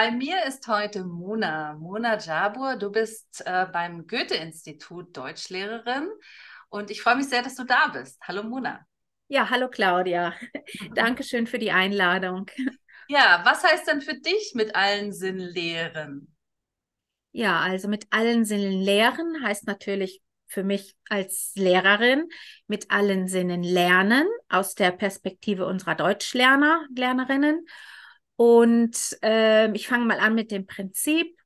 Bei mir ist heute Mona Jabur. Du bist beim Goethe-Institut Deutschlehrerin und ich freue mich sehr, dass du da bist. Hallo Mona. Ja, hallo Claudia. Dankeschön für die Einladung. Ja, was heißt denn für dich mit allen Sinnen lehren? Ja, also mit allen Sinnen lehren heißt natürlich für mich als Lehrerin mit allen Sinnen lernen aus der Perspektive unserer Deutschlerner, Lernerinnen. Und ich fange mal an mit dem Prinzip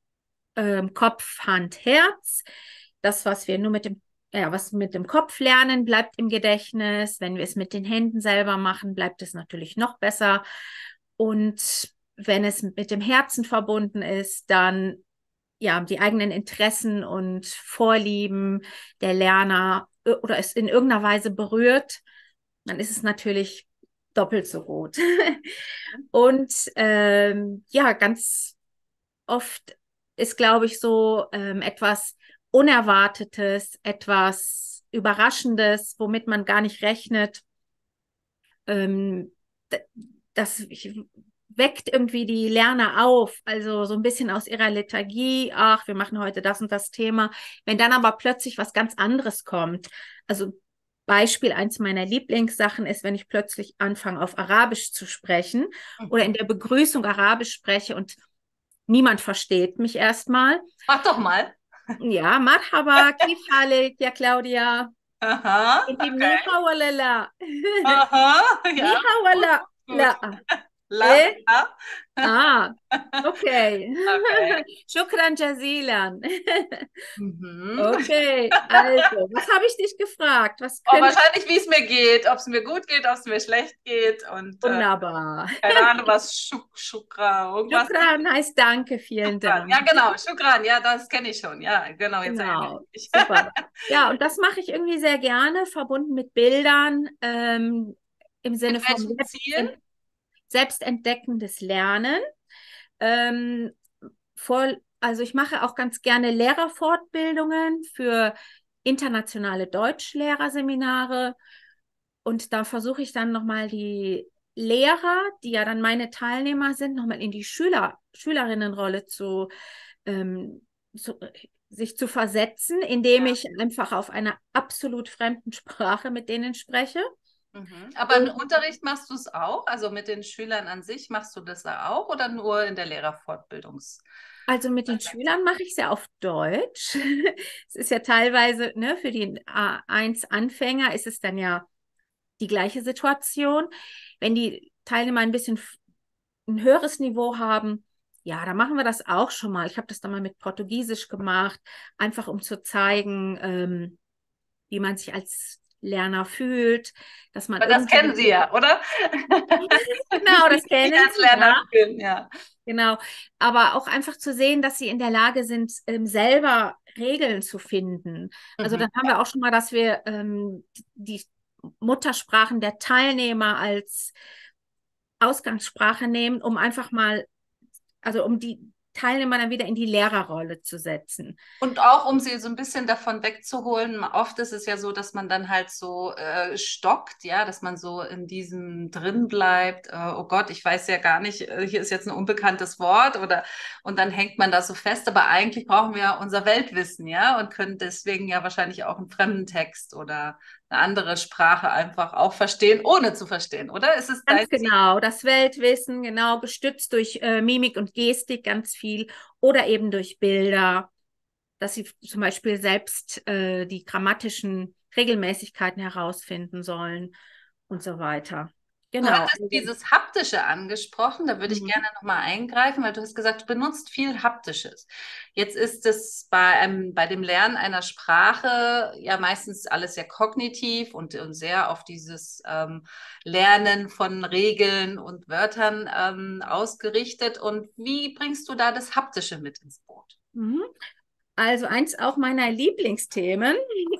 Kopf, Hand, Herz. Das, was wir nur mit was mit dem Kopf lernen, bleibt im Gedächtnis. Wenn wir es mit den Händen selber machen, bleibt es natürlich noch besser. Und wenn es mit dem Herzen verbunden ist, dann ja, die eigenen Interessen und Vorlieben der Lerner oder es in irgendeiner Weise berührt, dann ist es natürlich doppelt so gut. Und ja, ganz oft ist, glaube ich, so etwas Unerwartetes, etwas Überraschendes, womit man gar nicht rechnet. Ähm, das weckt irgendwie die Lerner auf, also so ein bisschen aus ihrer Lethargie, ach, wir machen heute das und das Thema. Wenn dann aber plötzlich was ganz anderes kommt, also Beispiel, eins meiner Lieblingssachen ist, wenn ich plötzlich anfange, auf Arabisch zu sprechen oder in Mhm. der Begrüßung Arabisch spreche und niemand versteht mich erstmal. Mach doch mal. Ja, Marhaba, kif halik, ja Claudia. Aha, Inti okay. mniha wala la? Aha, ja, Mniha gut, wala gut. la? La, Eh? la. Ah, okay. Okay. Shukran jazilan. Mhm. Okay, also, was habe ich dich gefragt? Was Oh, könnte wahrscheinlich, wie es mir geht, ob es mir gut geht, ob es mir schlecht geht und wunderbar. keine Ahnung, was Shukra, irgendwas. Shukran heißt Danke, vielen Shukran. Dank. Ja, genau, Shukran, ja, das kenne ich schon. Ja, genau, jetzt erinnere Genau, ich mich. super. Ja, und das mache ich irgendwie sehr gerne, verbunden mit Bildern, im Sinne Mit von welchem Ziel? selbstentdeckendes Lernen. Ähm, also ich mache auch ganz gerne Lehrerfortbildungen für internationale Deutschlehrerseminare und da versuche ich dann nochmal die Lehrer, die ja dann meine Teilnehmer sind, nochmal in die Schülerinnenrolle ähm, zu, sich zu versetzen, indem Ja. ich einfach auf einer absolut fremden Sprache mit denen spreche. Mhm. Aber im Und Unterricht machst du es auch? Also mit den Schülern an sich machst du das da auch oder nur in der Lehrerfortbildungs? also mit den Schülern mache ich es ja auf Deutsch. Es ist ja teilweise, ne, für die A1-Anfänger ist es dann ja die gleiche Situation. Wenn die Teilnehmer ein bisschen ein höheres Niveau haben, ja, da machen wir das auch schon mal. Ich habe das dann mal mit Portugiesisch gemacht, einfach um zu zeigen, wie man sich als Lerner fühlt, dass man Aber das irgendwie, kennen Sie ja, oder? genau, das Wie kennen als sie, Lerner ja. fühlen, ja. Genau, aber auch einfach zu sehen, dass sie in der Lage sind, selber Regeln zu finden. Also Mhm. dann haben wir auch schon mal, dass wir die Muttersprachen der Teilnehmer als Ausgangssprache nehmen, um einfach mal, also um die Teilnehmer dann wieder in die Lehrerrolle zu setzen. Und auch, um sie so ein bisschen davon wegzuholen, oft ist es ja so, dass man dann halt so stockt, ja, dass man so in diesem drin bleibt. Oh Gott, ich weiß ja gar nicht, hier ist jetzt ein unbekanntes Wort oder und dann hängt man da so fest, aber eigentlich brauchen wir ja unser Weltwissen, ja, und können deswegen ja wahrscheinlich auch einen fremden Text oder eine andere Sprache einfach auch verstehen, ohne zu verstehen, oder? Ist es dein Ganz Ziel? genau, das Weltwissen, genau, gestützt durch Mimik und Gestik ganz viel oder eben durch Bilder, dass sie zum Beispiel selbst die grammatischen Regelmäßigkeiten herausfinden sollen und so weiter. Du Genau. hattest dieses Haptische angesprochen, da würde ich Mhm. gerne nochmal eingreifen, weil du hast gesagt, du benutzt viel Haptisches. Jetzt ist es bei dem Lernen einer Sprache ja meistens alles sehr kognitiv und sehr auf dieses Lernen von Regeln und Wörtern ausgerichtet. Und wie bringst du da das Haptische mit ins Boot? Mhm. Also eins auch meiner Lieblingsthemen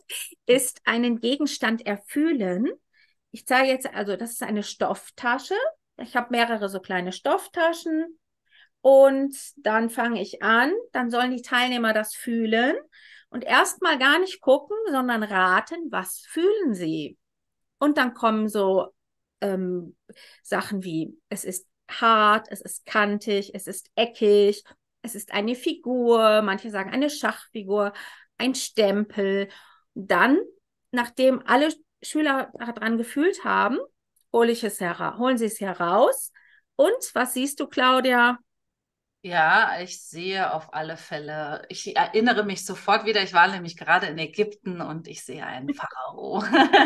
ist einen Gegenstand erfühlen. Ich zeige jetzt, also das ist eine Stofftasche. Ich habe mehrere so kleine Stofftaschen und dann fange ich an. Dann sollen die Teilnehmer das fühlen und erstmal gar nicht gucken, sondern raten, was fühlen sie. Und dann kommen so ähm, Sachen wie, es ist hart, es ist kantig, es ist eckig, es ist eine Figur, manche sagen eine Schachfigur, ein Stempel. Dann, nachdem alle Schüler daran gefühlt haben, holen sie es heraus. Und was siehst du, Claudia? Ja, ich sehe auf alle Fälle, ich erinnere mich sofort wieder, ich war nämlich gerade in Ägypten und ich sehe einen Pharao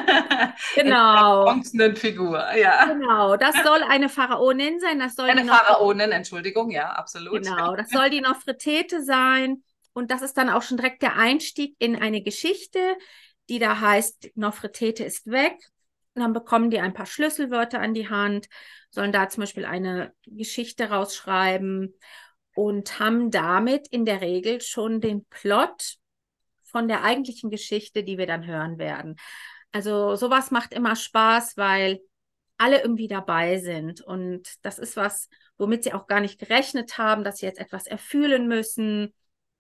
in einer Genau, bronzenen Figur, ja. genau. Das soll eine Pharaonin sein, das soll die Eine noch. Pharaonin, Entschuldigung, ja, absolut. Genau, das soll die Nofretete sein. Und das ist dann auch schon direkt der Einstieg in eine Geschichte, die da heißt, Nofretete ist weg. Und dann bekommen die ein paar Schlüsselwörter an die Hand, sollen da zum Beispiel eine Geschichte rausschreiben und haben damit in der Regel schon den Plot von der eigentlichen Geschichte, die wir dann hören werden. Also sowas macht immer Spaß, weil alle irgendwie dabei sind. Und das ist was, womit sie auch gar nicht gerechnet haben, dass sie jetzt etwas erfüllen müssen.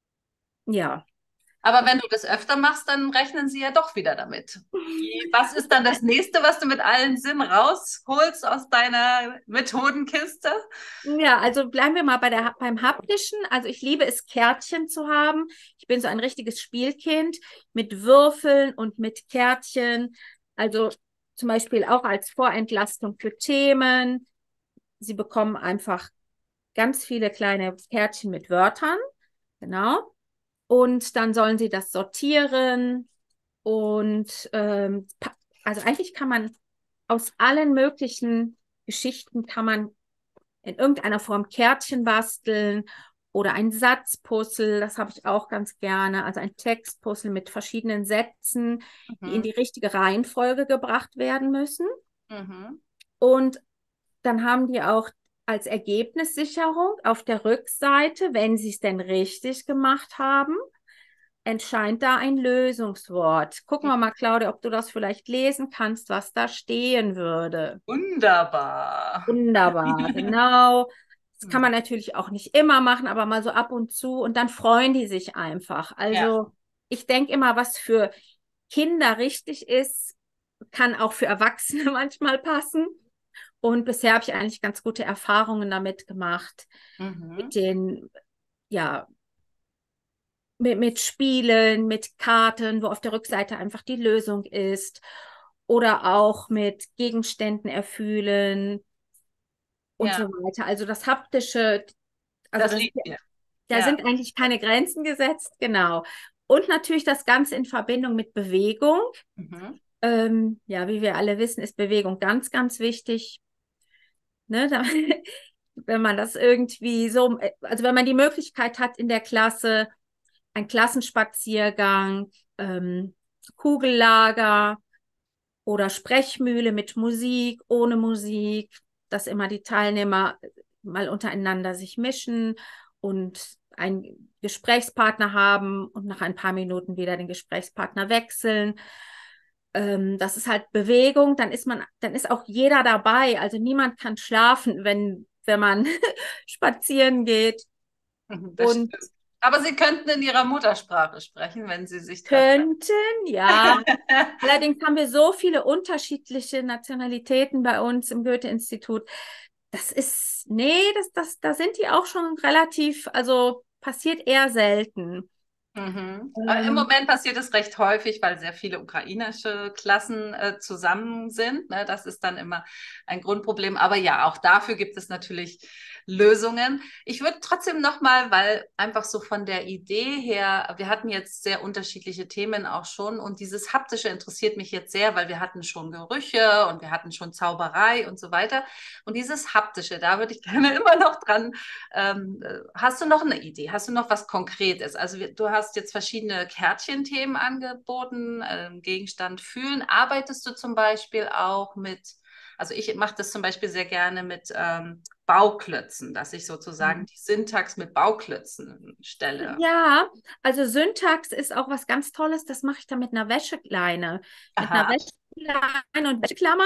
Ja. Aber wenn du das öfter machst, dann rechnen sie ja doch wieder damit. Was ist dann das nächste, was du mit allen Sinnen rausholst aus deiner Methodenkiste? Ja, also bleiben wir mal beim Haptischen. Also ich liebe es, Kärtchen zu haben. Ich bin so ein richtiges Spielkind mit Würfeln und mit Kärtchen. Also zum Beispiel auch als Vorentlastung für Themen. Sie bekommen einfach ganz viele kleine Kärtchen mit Wörtern. Genau. Und dann sollen sie das sortieren. Und also eigentlich kann man aus allen möglichen Geschichten kann man in irgendeiner Form Kärtchen basteln oder ein Satzpuzzle, das habe ich auch ganz gerne, also ein Textpuzzle mit verschiedenen Sätzen, die in Mhm. die richtige Reihenfolge gebracht werden müssen. Mhm. Und dann haben die auch als Ergebnissicherung auf der Rückseite, wenn sie es denn richtig gemacht haben, entscheint da ein Lösungswort. Gucken wir mal, Claudia, ob du das vielleicht lesen kannst, was da stehen würde. Wunderbar. Wunderbar, genau. Das kann man natürlich auch nicht immer machen, aber mal so ab und zu und dann freuen die sich einfach. Ja. Also ich denke immer, was für Kinder richtig ist, kann auch für Erwachsene manchmal passen. Und bisher habe ich eigentlich ganz gute Erfahrungen damit gemacht, mit Mhm. den, ja, mit Spielen, mit Karten, wo auf der Rückseite einfach die Lösung ist. Oder auch mit Gegenständen erfüllen und Ja, so weiter. Also das Haptische, also das das, liegt mir. da Ja. sind eigentlich keine Grenzen gesetzt, genau. Und natürlich das Ganze in Verbindung mit Bewegung. Mhm. Ja, wie wir alle wissen, ist Bewegung ganz, ganz wichtig. Ne? Wenn man das irgendwie so, also wenn man die Möglichkeit hat in der Klasse, ein Klassenspaziergang, Kugellager oder Sprechmühle mit Musik, ohne Musik, dass immer die Teilnehmer mal untereinander sich mischen und einen Gesprächspartner haben und nach ein paar Minuten wieder den Gesprächspartner wechseln. Das ist halt Bewegung, dann ist auch jeder dabei. Also niemand kann schlafen, wenn man spazieren geht. Das Und stimmt. Aber Sie könnten in Ihrer Muttersprache sprechen, wenn Sie sich treffen. könnten, ja. Allerdings haben wir so viele unterschiedliche Nationalitäten bei uns im Goethe-Institut. Nee, da sind die auch schon relativ, also passiert eher selten. Mhm. Im Ähm, Moment passiert es recht häufig, weil sehr viele ukrainische Klassen zusammen sind. Ne? Das ist dann immer ein Grundproblem. Aber ja, auch dafür gibt es natürlich Lösungen. Ich würde trotzdem nochmal, weil einfach so von der Idee her, wir hatten jetzt sehr unterschiedliche Themen auch schon und dieses Haptische interessiert mich jetzt sehr, weil wir hatten schon Gerüche und wir hatten schon Zauberei und so weiter. Und dieses Haptische, da würde ich gerne immer noch dran. Hast du noch eine Idee? Hast du noch was Konkretes? Also du hast jetzt verschiedene Kärtchenthemen angeboten, Gegenstand fühlen. Arbeitest du zum Beispiel auch mit, also ich mache das zum Beispiel sehr gerne mit Bauklötzen, dass ich sozusagen die Syntax mit Bauklötzen stelle. ja, also Syntax ist auch was ganz Tolles. Das mache ich dann mit einer Wäscheleine. Mit einer Aha. Wäscheleine und Wäscheklammern.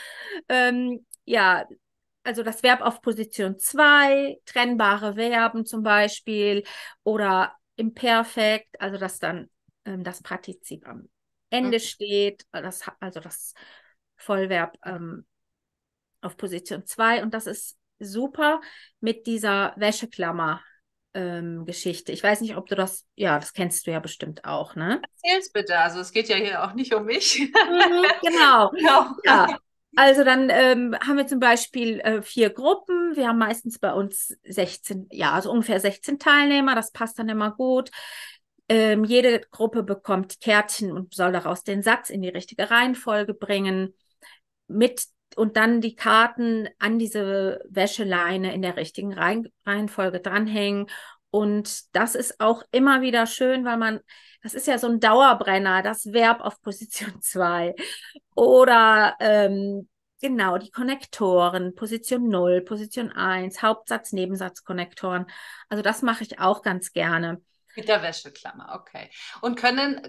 Ja, also das Verb auf Position 2, trennbare Verben zum Beispiel oder im Perfekt, also dass dann das Partizip am Ende steht, also das Vollverb auf Position 2 und das ist super mit dieser Wäscheklammer. Geschichte. Ich weiß nicht, ob du das kennst du ja bestimmt auch, ne? Erzähl's bitte. Also es geht ja hier auch nicht um mich. Mhm, genau. Genau. Ja, also dann haben wir zum Beispiel 4 Gruppen. Wir haben meistens bei uns 16, ja, also ungefähr 16 Teilnehmer. Das passt dann immer gut. Jede Gruppe bekommt Kärtchen und soll daraus den Satz in die richtige Reihenfolge bringen. Mit und dann die Karten an diese Wäscheleine in der richtigen Reihenfolge dranhängen. Und das ist auch immer wieder schön, weil das ist ja so ein Dauerbrenner, das Verb auf Position 2. Oder genau, die Konnektoren, Position 0, Position 1, Hauptsatz, Nebensatzkonnektoren. Also das mache ich auch ganz gerne. Mit der Wäscheklammer, okay. Und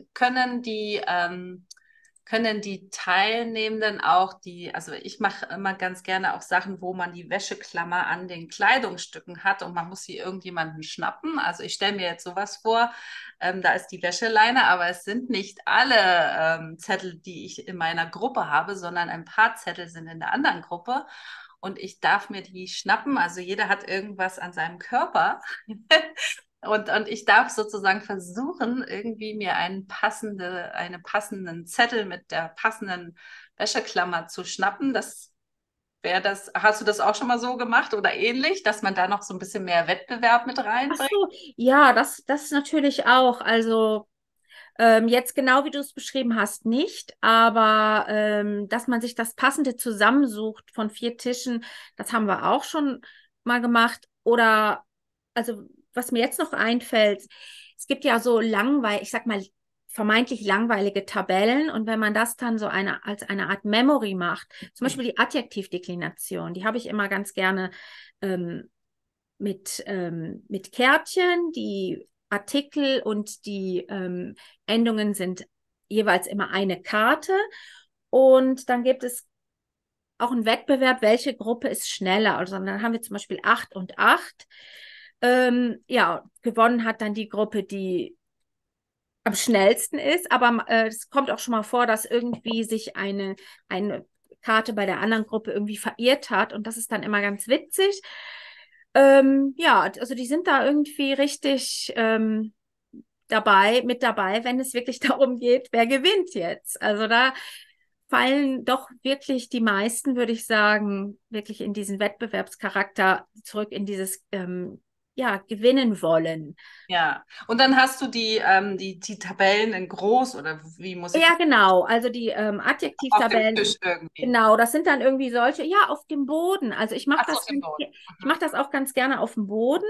können die Teilnehmenden auch also ich mache immer ganz gerne auch Sachen, wo man die Wäscheklammer an den Kleidungsstücken hat und man muss sie irgendjemanden schnappen. Also ich stelle mir jetzt sowas vor, da ist die Wäscheleine, aber es sind nicht alle Zettel, die ich in meiner Gruppe habe, sondern ein paar Zettel sind in der anderen Gruppe. Und ich darf mir die schnappen. Also jeder hat irgendwas an seinem Körper. Und ich darf sozusagen versuchen, irgendwie mir einen passenden Zettel mit der passenden Wäscheklammer zu schnappen. Hast du das auch schon mal so gemacht oder ähnlich, dass man da noch so ein bisschen mehr Wettbewerb mit Ach reinbringt? so, ja, das natürlich auch. Also jetzt genau wie du es beschrieben hast, nicht, aber dass man sich das Passende zusammensucht von 4 Tischen, das haben wir auch schon mal gemacht. Oder, also, was mir jetzt noch einfällt, es gibt ja so langweilig, ich sag mal, vermeintlich langweilige Tabellen und wenn man das dann so als eine Art Memory macht, zum Beispiel die Adjektivdeklination, die habe ich immer ganz gerne ähm, mit Kärtchen, die Artikel und die Endungen sind jeweils immer eine Karte. Und dann gibt es auch einen Wettbewerb, welche Gruppe ist schneller. Also dann haben wir zum Beispiel 8 und 8. Ja, gewonnen hat dann die Gruppe, die am schnellsten ist. Aber es kommt auch schon mal vor, dass irgendwie sich eine Karte bei der anderen Gruppe irgendwie verirrt hat. Und das ist dann immer ganz witzig. Ja, also die sind da irgendwie richtig mit dabei, wenn es wirklich darum geht, wer gewinnt jetzt. Also da fallen doch wirklich die meisten, würde ich sagen, wirklich in diesen Wettbewerbscharakter zurück, in dieses ja, gewinnen wollen. Ja. Und dann hast du die Tabellen in groß oder wie muss ich Ja, das genau. Also die auf dem Adjektivtabellen, Tisch irgendwie? genau, das sind dann irgendwie solche, ja, auf dem Boden. Also Ach so, auf dem Boden. ich mache das auch ganz gerne auf dem Boden.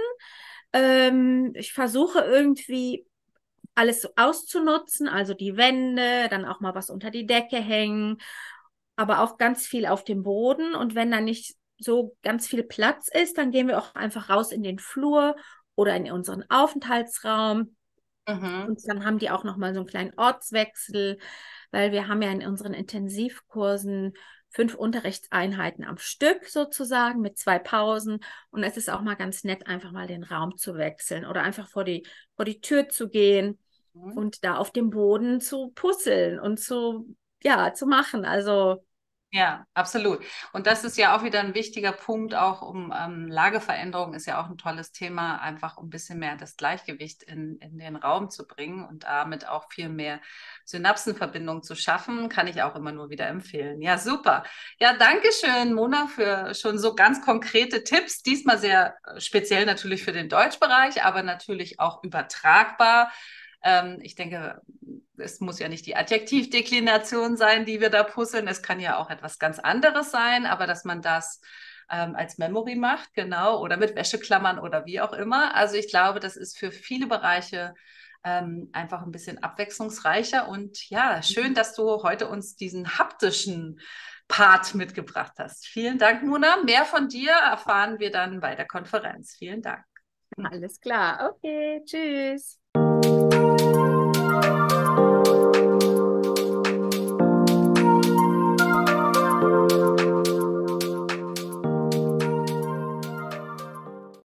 Ich versuche irgendwie alles so auszunutzen, also die Wände, dann auch mal was unter die Decke hängen, aber auch ganz viel auf dem Boden. Und wenn da nicht so ganz viel Platz ist, dann gehen wir auch einfach raus in den Flur oder in unseren Aufenthaltsraum. Mhm. Und dann haben die auch noch mal so einen kleinen Ortswechsel, weil wir haben ja in unseren Intensivkursen 5 Unterrichtseinheiten am Stück sozusagen mit 2 Pausen. Und es ist auch mal ganz nett, einfach mal den Raum zu wechseln oder einfach vor die Tür zu gehen Mhm. und da auf dem Boden zu puzzeln und ja, zu machen. Also, Ja, absolut. Und das ist ja auch wieder ein wichtiger Punkt, auch um Lageveränderung ist ja auch ein tolles Thema, einfach um ein bisschen mehr das Gleichgewicht in den Raum zu bringen und damit auch viel mehr Synapsenverbindung zu schaffen, kann ich auch immer nur wieder empfehlen. Ja, super. Ja, danke schön, Mona, für schon so ganz konkrete Tipps. Diesmal sehr speziell natürlich für den Deutschbereich, aber natürlich auch übertragbar. Ich denke, es muss ja nicht die Adjektivdeklination sein, die wir da puzzeln. Es kann ja auch etwas ganz anderes sein, aber dass man das als Memory macht, genau, oder mit Wäscheklammern oder wie auch immer. Also ich glaube, das ist für viele Bereiche einfach ein bisschen abwechslungsreicher. Und ja, schön, dass du heute uns diesen haptischen Part mitgebracht hast. Vielen Dank, Mona. Mehr von dir erfahren wir dann bei der Konferenz. Vielen Dank. alles klar. Okay, tschüss.